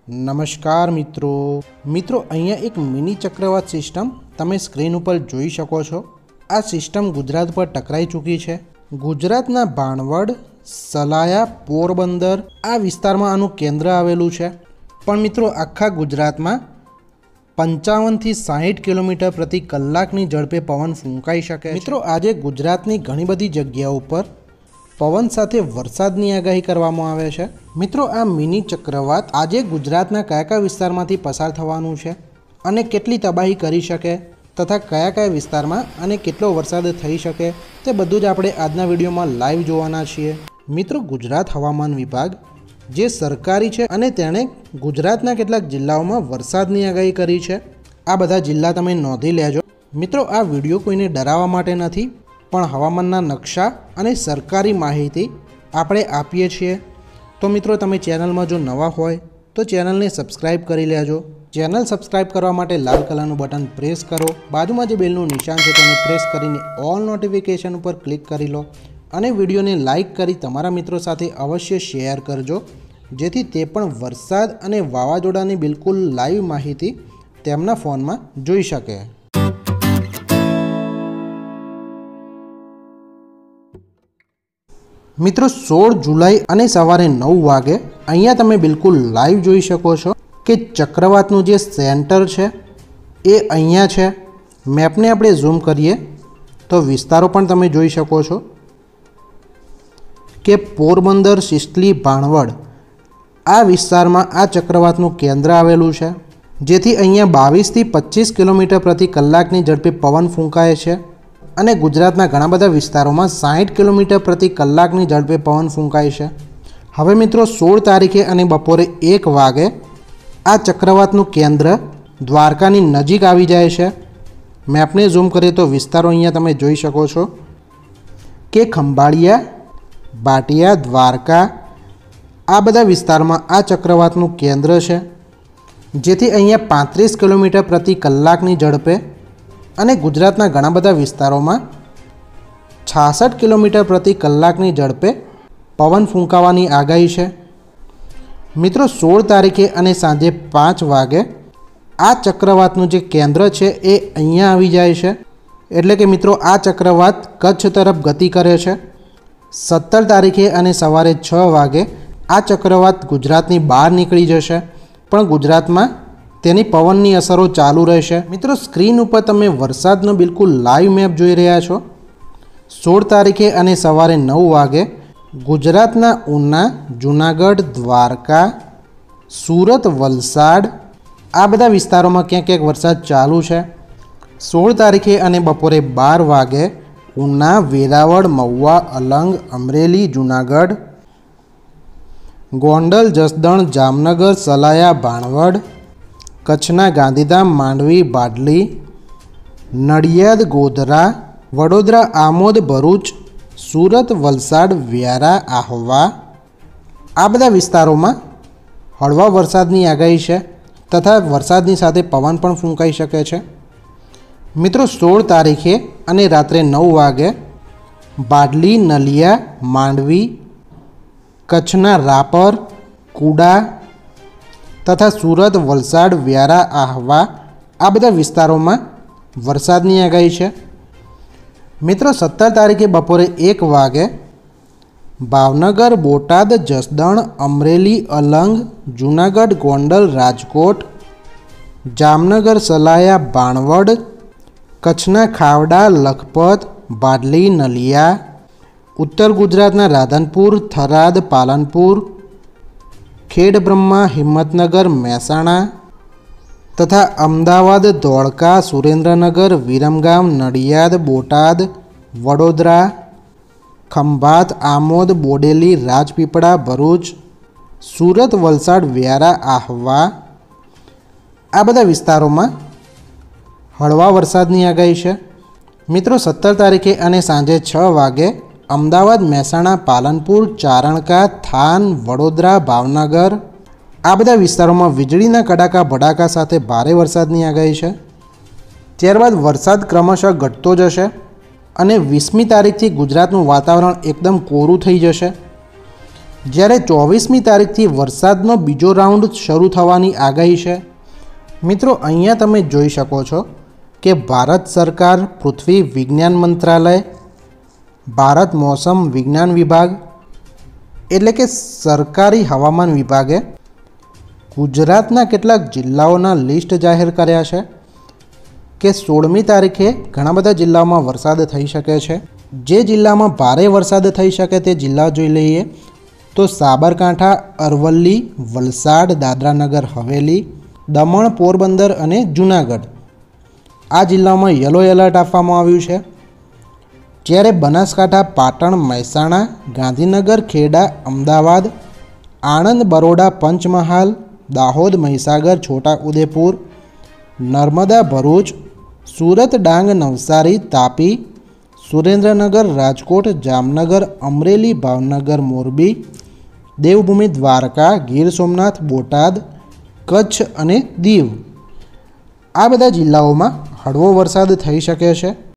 નમસ્કાર મિત્રો અહીંયા એક મિની ચક્રવાત સિસ્ટમ તમે સ્ક્રીન ઉપર જોઈ શકો છો। આ સિસ્ટમ ગુજરાત પર ટકરાઈ ચૂકી છે। ગુજરાતના ભાણવડ, સલાયા, પોરબંદર આ વિસ્તારમાં આનું કેન્દ્ર આવેલું છે। પણ મિત્રો આખા ગુજરાતમાં 55 થી 60 કિલોમીટર પ્રતિ કલાકની ઝડપે પવન ફૂંકાઈ શકે છે। મિત્રો આજે ગુજરાતની ઘણી બધી જગ્યાઓ પર પવન સાથે વરસાદની આગાહી કરવામાં આવે છે। મિત્રો આ મિની ચક્રવાત આજે ગુજરાતના કયા વિસ્તારમાંથી પસાર થવાનું છે અને કેટલી તબાહી કરી શકે તથા કયા વિસ્તારમાં અને કેટલો વરસાદ થઈ શકે તે બધું જ આપણે આજના વિડીયોમાં લાઈવ જોવાના છીએ। મિત્રો ગુજરાત હવામાન વિભાગ જે સરકારી છે અને તેણે ગુજરાતના કેટલાક જિલ્લાઓમાં વરસાદની આગાહી કરી છે। આ બધા જિલ્લા તમે નોંધી લેજો। મિત્રો આ વિડીયો કોઈને ડરાવવા માટે નથી, પણ હવામાનના નકશા અને સરકારી માહિતી આપણે આપીએ છીએ। તો મિત્રો તમે ચેનલમાં જો નવા હોય તો ચેનલને સબસ્ક્રાઈબ કરી લેજો। ચેનલ સબસ્ક્રાઈબ કરવા માટે લાલ કલરનું બટન પ્રેસ કરો, બાજુમાં જે બેલનું નિશાન છે તેને પ્રેસ કરીને ઓલ નોટિફિકેશન ઉપર ક્લિક કરી લો અને વિડીયોને લાઈક કરી તમારા મિત્રો સાથે અવશ્ય શેર કરજો, જેથી તે પણ વરસાદ અને વાવાઝોડાની બિલકુલ લાઈવ માહિતી તેમના ફોનમાં જોઈ શકે। મિત્રો 16 જુલાઈ અને સવારે 9 વાગે અહીંયા તમે બિલકુલ લાઈવ જોઈ શકો છો કે ચક્રવાતનું જે સેન્ટર છે એ અહીંયા છે। મેપને આપણે ઝૂમ કરીએ તો વિસ્તારો પણ તમે જોઈ શકો છો કે પોરબંદર, સિસલી, ભાણવડ આ વિસ્તારમાં આ ચક્રવાતનું કેન્દ્ર આવેલું છે, જેથી અહીંયા 22 થી 25 કિલોમીટર પ્રતિ કલાકની ઝડપે પવન ફૂંકાય છે અને ગુજરાતના ઘણા બધા વિસ્તારોમાં 60 કિલોમીટર પ્રતિ કલાકની ઝડપે પવન ફૂંકાય છે। હવે મિત્રો 16 તારીખે અને બપોરે 1 વાગે આ ચક્રવાતનું કેન્દ્ર દ્વારકાની નજીક આવી જાય છે। મેપને ઝૂમ કરીએ તો વિસ્તારો અહીંયા તમે જોઈ શકો છો કે ખંભાળિયા, બાટિયા, દ્વારકા આ બધા વિસ્તારમાં આ ચક્રવાતનું કેન્દ્ર છે, જેથી અહીંયા 35 કિલોમીટર પ્રતિ કલાકની ઝડપે અને ગુજરાતના ઘણા બધા વિસ્તારોમાં 66 કિલોમીટર પ્રતિ કલાકની ઝડપે પવન ફૂંકાવાની આગાહી છે। મિત્રો 16 તારીખે અને સાંજે 5 વાગે આ ચક્રવાતનું જે કેન્દ્ર છે એ અહીંયા આવી જાય છે, એટલે કે મિત્રો આ ચક્રવાત કચ્છ તરફ ગતિ કરે છે। 17 તારીખે અને સવારે 6 વાગે આ ચક્રવાત ગુજરાતની બહાર નીકળી જશે, પણ ગુજરાતમાં તેની પવનની અસરો ચાલુ રહેશે। મિત્રો સ્ક્રીન ઉપર તમે વરસાદનો બિલકુલ લાઈવ મેપ જોઈ રહ્યા છો। 16 તારીખે અને સવારે 9 વાગે ગુજરાતના ઉના, જૂનાગઢ, દ્વારકા, સુરત, વલસાડ આ બધા વિસ્તારોમાં ક્યાંક વરસાદ ચાલુ છે। 16 તારીખે અને બપોરે 12 વાગે ઉના, વેરાવળ, મહુવા, અલંગ, અમરેલી, જૂનાગઢ, ગોંડલ, જસદણ, જામનગર, સલાયા, ભાણવડ, કચ્છના ગાંધીધામ, માંડવી, બાડલી, નડિયાદ, ગોધરા, વડોદરા, આમોદ, ભરૂચ, સુરત, વલસાડ, વ્યારા, આહવા આ બધા વિસ્તારોમાં હળવા વરસાદની આગાહી છે તથા વરસાદની સાથે પવન પણ ફૂંકાઈ શકે છે। મિત્રો 16 તારીખે અને રાત્રે 9 વાગે બાડલી, નલિયા, માંડવી, કચ્છના રાપર, કુડા તથા સુરત, વલસાડ, વ્યારા, આહવા આ બધા વિસ્તારોમાં વરસાદની આગાહી છે। મિત્રો 17 તારીખે બપોરે 1 વાગે ભાવનગર, બોટાદ, જસદણ, અમરેલી, અલંગ, જૂનાગઢ, ગોંડલ, રાજકોટ, જામનગર, સલાયા, ભાણવડ, કચ્છના ખાવડા, લખપત, બાડલી, નલિયા, ઉત્તર ગુજરાતના રાધનપુર, થરાદ, પાલનપુર, ખેડબ્રહ્મા, હિંમતનગર, મહેસાણા તથા અમદાવાદ, ધોળકા, સુરેન્દ્રનગર, વિરમગામ, નડિયાદ, બોટાદ, વડોદરા, ખંભાત, આમોદ, બોડેલી, રાજપીપળા, ભરૂચ, સુરત, વલસાડ, વ્યારા, આહવા આ બધા વિસ્તારોમાં હળવા વરસાદની આગાહી છે। મિત્રો 17 તારીખે અને સાંજે 6 વાગે અમદાવાદ, મહેસાણા, પાલનપુર, ચારણકા, થાન, વડોદરા, ભાવનગર આ બધા વિસ્તારોમાં વીજળીના કડાકા ભડાકા સાથે ભારે વરસાદની આગાહી છે। ત્યારબાદ વરસાદ ક્રમશઃ ઘટતો જશે અને 20મી તારીખથી ગુજરાતનું વાતાવરણ એકદમ કોરું થઈ જશે। જ્યારે 24મી તારીખથી વરસાદનો બીજો રાઉન્ડ શરૂ થવાની આગાહી છે। મિત્રો, અહીંયા તમે જોઈ શકો છો કે ભારત સરકાર પૃથ્વી વિજ્ઞાન મંત્રાલય, ભારત મોસમ વિજ્ઞાન વિભાગ એટલે કે સરકારી હવામાન વિભાગે ગુજરાતના કેટલાક જિલ્લાઓના લિસ્ટ જાહેર કર્યા છે કે 16મી તારીખે ઘણા બધા જિલ્લાઓમાં વરસાદ થઈ શકે છે। જે જિલ્લામાં ભારે વરસાદ થઈ શકે તે જિલ્લા જોઈ લઈએ તો સાબરકાંઠા, અરવલ્લી, વલસાડ, દાદરાનગર હવેલી, દમણ, પોરબંદર અને જૂનાગઢ આ જિલ્લાઓમાં યલો એલર્ટ આપવામાં આવ્યું છે। જ્યારે બનાસકાંઠા, પાટણ, મહેસાણા, ગાંધીનગર, ખેડા, અમદાવાદ, આણંદ, બરોડા, પંચમહાલ, દાહોદ, મહીસાગર, છોટા ઉદેપુર, નર્મદા, ભરૂચ, સુરત, ડાંગ, નવસારી, તાપી, સુરેન્દ્રનગર, રાજકોટ, જામનગર, અમરેલી, ભાવનગર, મોરબી, દેવભૂમિ, દ્વારકા, ગીર સોમનાથ, બોટાદ, કચ્છ અને દીવ આ બધા જિલ્લાઓમાં હળવો વરસાદ થઈ શકે છે।